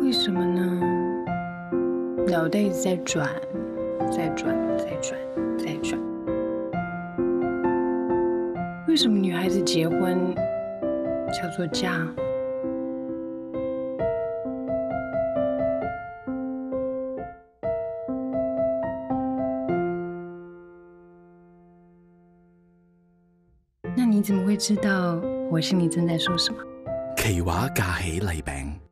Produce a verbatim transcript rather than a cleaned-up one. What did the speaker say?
为什么呢？脑袋一直在转，在转，在转，在转。为什么女孩子结婚叫做嫁？那你怎么会知道我心里正在说什么？ 奇話架起禮餅。